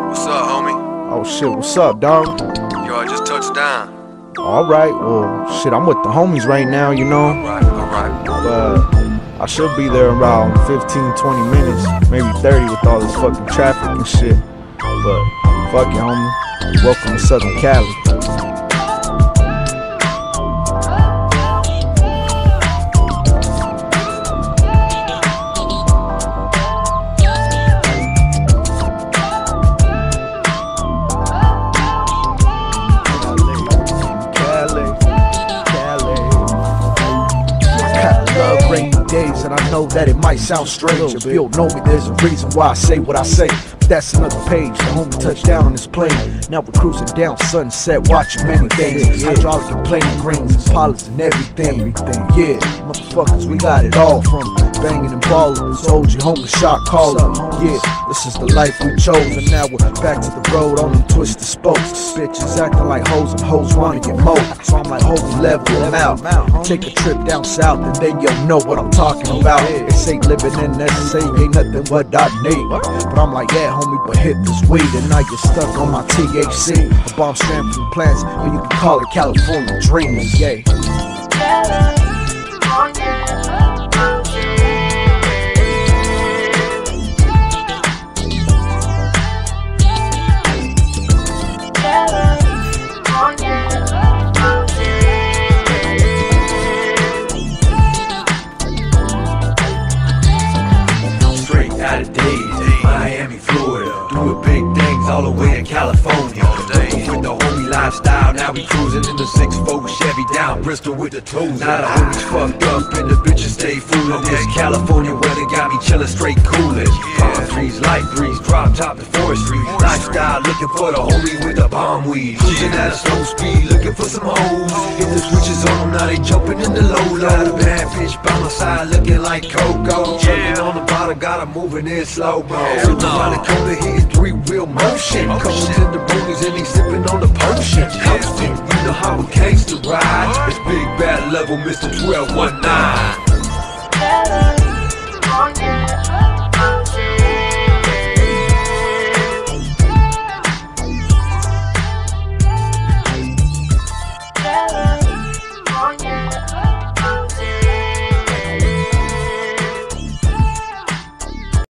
What's up, homie? Oh shit, what's up, dog? Yo, I just touched down. Alright, well, shit, I'm with the homies right now, you know? Alright. But I should be there in around 15-20 minutes, maybe 30 with all this fucking traffic and shit. But fuck it, homie. Welcome to Southern Cali. Rainy days, and I know that it might sound strange. If you don't know me, there's a reason why I say what I say. But that's another page. The homie touched down on this plane. Now we're cruising down Sunset, watching many things. Hydraulic and planing greens, pilots and everything. Yeah, motherfuckers, we got it all from banging and balling. Told you, homie, shot calling. Yeah, this is the life we chose, and now we're back to the road on them twisted spokes. Bitches acting like hoes, and hoes wanna get mowed. So I'm like, homie, level them out. Take a trip down south, and then you'll know what I'm talking about. They say living in SA ain't nothing what I need, but I'm like, yeah, homie, but hit this weed, and now you're stuck on my THC. A bomb strand from plants, or you can call it California dreaming. Yeah. Out of days, Miami, Florida, doing big things all the way to California. With the homie lifestyle, now we cruising in the 6'4" Chevy down Bristol with the toes. Now the homies fucked up and the bitches stay fooling. This California weather got me chillin' straight coolin'. Palm trees, light breeze, drop top and forestry. Lifestyle looking for the homie with the palm weed. Cruising at a slow speed, looking for some hoes. Hit the switches on them, now they jumping in the low. Got a bad bitch by my side looking like Coco. Jumping on the bottom, got her moving in slow-mo. Around the corner, here's three-wheel motion. Couple tender boonies and he sipping on the potion. Coasting, you know how a gangster ride. It's big bad level, Mr. 1219.